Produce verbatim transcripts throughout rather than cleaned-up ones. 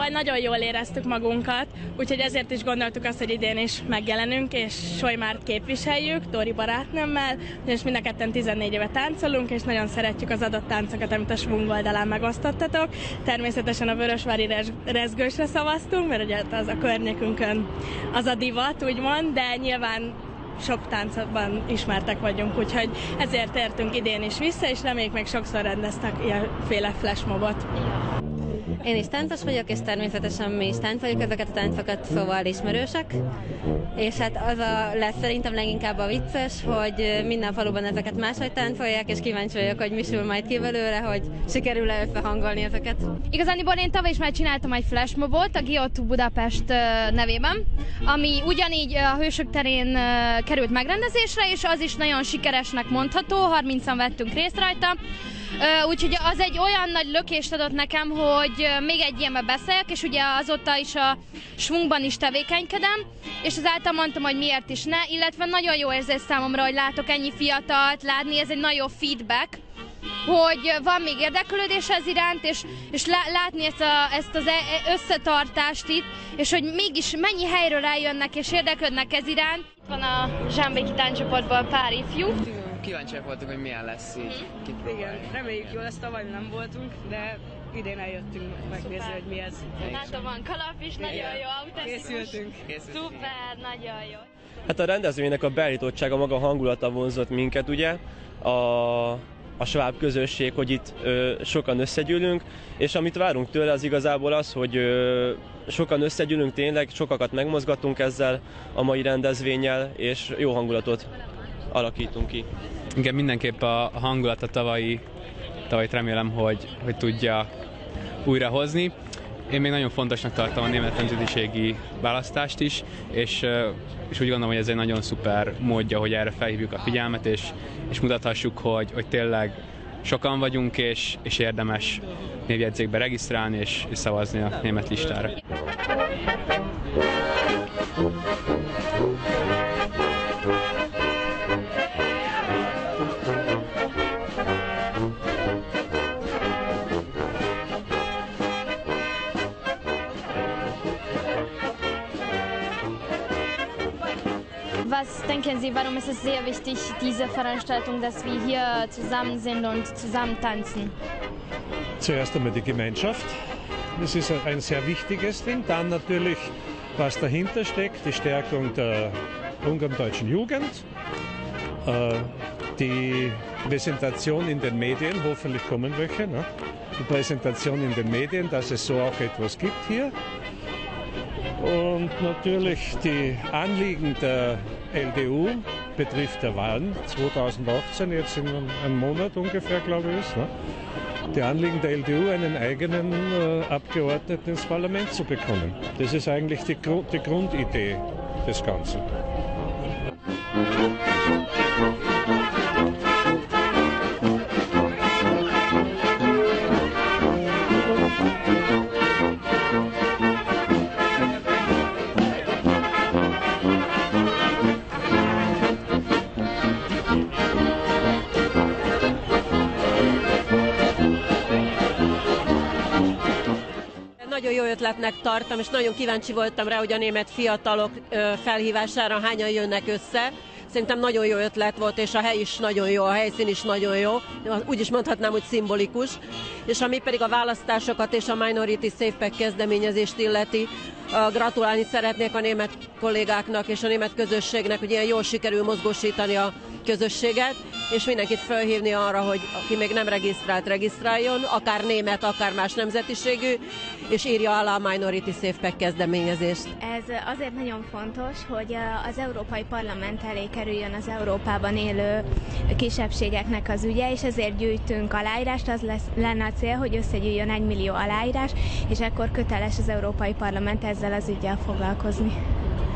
Tavaly nagyon jól éreztük magunkat, úgyhogy ezért is gondoltuk azt, hogy idén is megjelenünk, és Solymárt képviseljük, Dóri barátnőmmel, és mind a ketten tizennégy éve táncolunk, és nagyon szeretjük az adott táncokat, amit a Schwung oldalán megosztottatok. Természetesen a Vörösvári rezgősre szavaztunk, mert ugye az a környékünkön az a divat, úgymond, de nyilván sok táncban ismertek vagyunk, úgyhogy ezért értünk idén is vissza, és reméljük még sokszor rendeztek ilyenféle flashmobot. Én is táncos vagyok, és természetesen mi is táncoljuk ezeket a táncokat, szóval ismerősek. És hát az a lesz szerintem leginkább a vicces, hogy minden faluban ezeket máshogy táncolják, és kíváncsi vagyok, hogy mi sül majd ki belőle, hogy sikerül-e összehangolni ezeket. Igazániból én tavaly is már csináltam egy flashmobot a Giotto Budapest nevében, ami ugyanígy a Hősök terén került megrendezésre, és az is nagyon sikeresnek mondható, harmincan vettünk részt rajta. Úgyhogy az egy olyan nagy lökést adott nekem, hogy még egy ilyenbe beszéljek, és ugye azóta is a Schwungban is tevékenykedem, és azáltal mondtam, hogy miért is ne, illetve nagyon jó érzés számomra, hogy látok ennyi fiatalt, látni, ez egy nagyon feedback, hogy van még érdeklődés ez iránt, és, és látni ezt, a, ezt az összetartást itt, és hogy mégis mennyi helyről eljönnek és érdeklődnek ez iránt. Itt van a Zsámbéki tánccsoportból pár ifjú. Kíváncsiak voltunk, hogy milyen lesz így kipróbálni. Igen, reméljük jó lesz, tavaly nem voltunk, de idén eljöttünk megnézni, Szuper. hogy mi ez. Látom, van kalap is, nagyon Igen. jó, autentikus. Készültünk. Készültünk. Szuper, nagyon jó. Hát a rendezvénynek a beállítottsága, maga hangulata vonzott minket, ugye, a, a sváb közösség, hogy itt ö, sokan összegyűlünk, és amit várunk tőle az igazából az, hogy ö, sokan összegyűlünk tényleg, sokakat megmozgatunk ezzel a mai rendezvénnyel, és jó hangulatot alakítunk ki. Igen, mindenképp a hangulat a tavalyi, tavalyit remélem, hogy, hogy tudja újra hozni. Én még nagyon fontosnak tartom a német nemzetiségi választást is, és, és úgy gondolom, hogy ez egy nagyon szuper módja, hogy erre felhívjuk a figyelmet, és, és mutathassuk, hogy, hogy tényleg sokan vagyunk, és, és érdemes névjegyzékbe regisztrálni és, és szavazni a német listára. Was denken Sie, warum ist es sehr wichtig, diese Veranstaltung, dass wir hier zusammen sind und zusammen tanzen? Zuerst einmal die Gemeinschaft. Das ist ein sehr wichtiges Ding. Dann natürlich, was dahinter steckt, die Stärkung der ungarn-deutschen Jugend, die Präsentation in den Medien, hoffentlich kommen welche, ne? Die Präsentation in den Medien, dass es so auch etwas gibt hier. Und natürlich die Anliegen der L D U betrifft der Wahlen zweitausendachtzehn, jetzt in einem Monat ungefähr, glaube ich. Ist, ne? Die Anliegen der L D U, einen eigenen äh, Abgeordneten ins Parlament zu bekommen. Das ist eigentlich die, Gru die Grundidee des Ganzen. Nagyon jó ötletnek tartom, és nagyon kíváncsi voltam rá, hogy a német fiatalok felhívására hányan jönnek össze. Szerintem nagyon jó ötlet volt, és a hely is nagyon jó, a helyszín is nagyon jó. Úgy is mondhatnám, hogy szimbolikus. És ami pedig a választásokat és a Minority Safe Pack kezdeményezést illeti, gratulálni szeretnék a német kollégáknak és a német közösségnek, hogy ilyen jól sikerül mozgósítani a közösséget, és mindenkit felhívni arra, hogy aki még nem regisztrált, regisztráljon, akár német, akár más nemzetiségű, és írja alá a Minority Safe Pack kezdeményezést. Ez azért nagyon fontos, hogy az Európai Parlament elé kerüljön az Európában élő kisebbségeknek az ügye, és ezért gyűjtünk aláírást, az lesz, lenne a cél, hogy összegyűjjön egy millió aláírás, és akkor köteles az Európai Parlament ezzel az üggyel foglalkozni.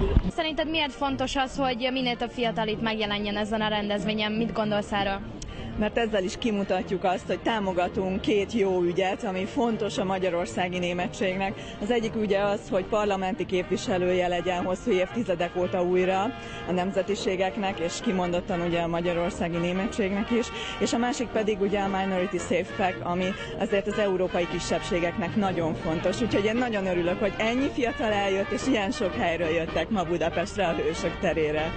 Szerinted miért fontos az, hogy minél több fiatal itt megjelenjen ezen a rendezvényen? Mit gondolsz erről? mert ezzel is kimutatjuk azt, hogy támogatunk két jó ügyet, ami fontos a magyarországi németségnek. Az egyik ugye az, hogy parlamenti képviselője legyen hosszú évtizedek óta újra a nemzetiségeknek, és kimondottan ugye a magyarországi németségnek is, és a másik pedig ugye a Minority Safe Pack, ami azért az európai kisebbségeknek nagyon fontos. Úgyhogy én nagyon örülök, hogy ennyi fiatal eljött, és ilyen sok helyről jöttek ma Budapestre, a Hősök terére.